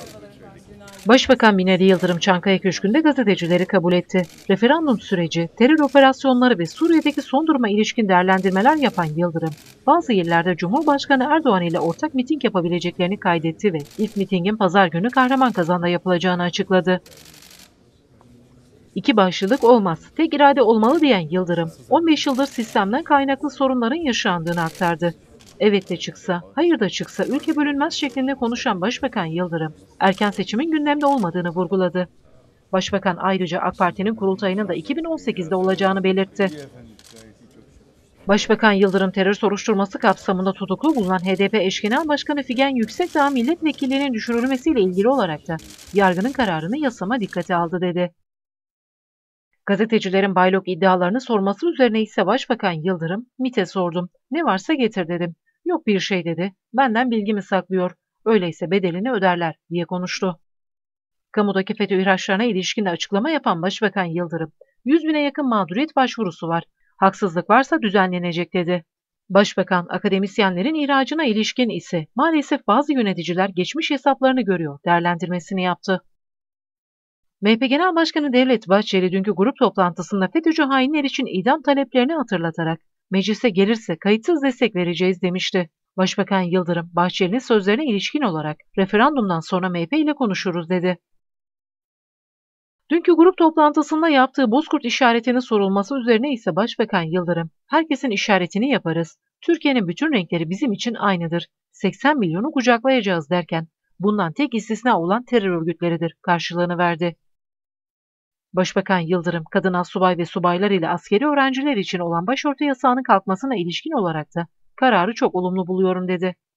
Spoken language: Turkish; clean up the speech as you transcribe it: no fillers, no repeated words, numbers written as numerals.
Başbakan Binali Yıldırım Çankaya Köşkü'nde gazetecileri kabul etti. Referandum süreci, terör operasyonları ve Suriye'deki son duruma ilişkin değerlendirmeler yapan Yıldırım, bazı yerlerde Cumhurbaşkanı Erdoğan ile ortak miting yapabileceklerini kaydetti ve ilk mitingin pazar günü Kahramanmaraş'ta yapılacağını açıkladı. İki başlılık olmaz, tek irade olmalı diyen Yıldırım, 15 yıldır sistemden kaynaklı sorunların yaşandığını aktardı. Evet de çıksa, hayır da çıksa ülke bölünmez şeklinde konuşan Başbakan Yıldırım, erken seçimin gündemde olmadığını vurguladı. Başbakan ayrıca AK Parti'nin kurultayının da 2018'de olacağını belirtti. Başbakan Yıldırım terör soruşturması kapsamında tutuklu bulunan HDP eş genel başkanı Figen Yüksekdağ milletvekilliğinin düşürülmesiyle ilgili olarak da yargının kararını yasama dikkate aldı dedi. Gazetecilerin Baylok iddialarını sorması üzerine ise Başbakan Yıldırım, MİT'e sordum. Ne varsa getir dedim. Yok bir şey dedi. Benden bilgimi saklıyor. Öyleyse bedelini öderler diye konuştu. Kamudaki FETÖ ihraçlarına ilişkin de açıklama yapan Başbakan Yıldırım, 100 bine yakın mağduriyet başvurusu var. Haksızlık varsa düzenlenecek dedi. Başbakan, akademisyenlerin ihracına ilişkin ise maalesef bazı yöneticiler geçmiş hesaplarını görüyor değerlendirmesini yaptı. MHP Genel Başkanı Devlet Bahçeli dünkü grup toplantısında FETÖ'cü hainler için idam taleplerini hatırlatarak meclise gelirse kayıtsız destek vereceğiz demişti. Başbakan Yıldırım, Bahçeli'nin sözlerine ilişkin olarak referandumdan sonra MHP ile konuşuruz dedi. Dünkü grup toplantısında yaptığı bozkurt işaretinin sorulması üzerine ise Başbakan Yıldırım, herkesin işaretini yaparız. Türkiye'nin bütün renkleri bizim için aynıdır. 80 milyonu kucaklayacağız derken, bundan tek istisna olan terör örgütleridir karşılığını verdi. Başbakan Yıldırım, kadın astsubay ve subaylar ile askeri öğrenciler için olan başörtü yasağının kalkmasına ilişkin olarak da kararı çok olumlu buluyorum dedi.